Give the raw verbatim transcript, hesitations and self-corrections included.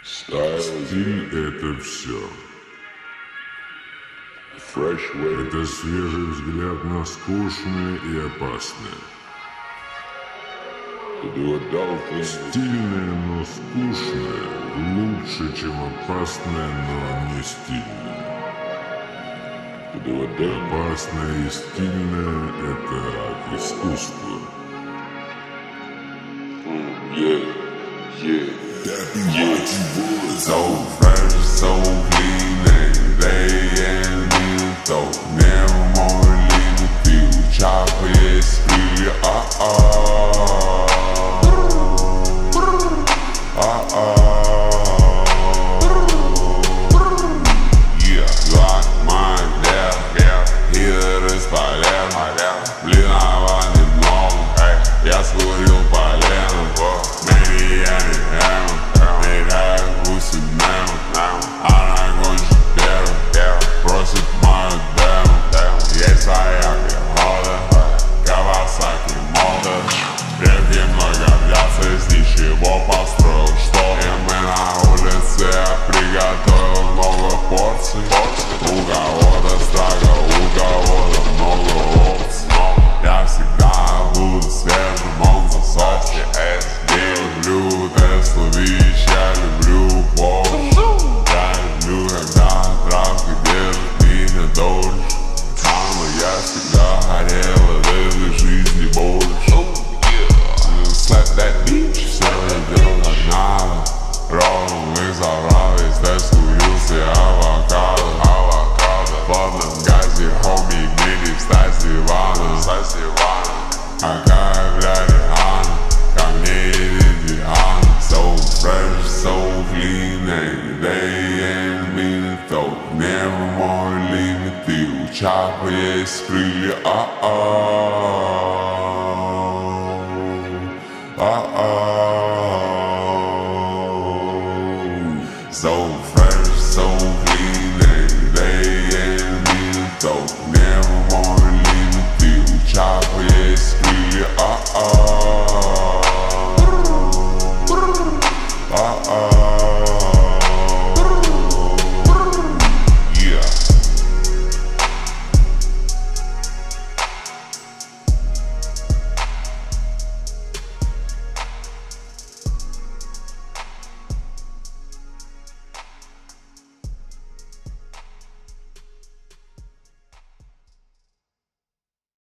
Стиль — это все. Это свежий взгляд на скучное и опасное. Стильное, но скучное лучше, чем опасное, но не стильное. Опасное и стильное — это искусство. Yeah, yeah, yeah. So fresh, so clean, and they ain't been though. Never more leave feel choppa, есть, крылья, а-а. А-а. Yeah, like my dad, yeah. Here is полен, блинова немного, я скурил полено. Maybe I didn't have him, made that pussy now. Она гонщик первый, просит мою дэму. Есть свояк и хода, Кавасаки мода. Предки много гордятся, из ничего построил что. И мы на улице, я приготовил много порций. У кого-то страга, у кого-то много опций. Я всегда буду свежим, он засохший. Я люблю Теслу, вещь, я люблю Porsche. Я люблю, когда травка держит меня дольше. Мама, я всегда хотел от этой жизни больше. Slap that bitch, все я делал как надо. Ровно мы забрали, здесь скурился авокадо. Под нам газе, хоми, гнили, встать с дивана. Какая, блядь, Риhanna, ко мне едет Диана. So fresh, so clean, and they ain't been it though. Never more limit, и у choppa есть крылья, а-а. So fresh, so clean, and they ain't been it though. Never more limit, и у choppa есть крылья, а-а.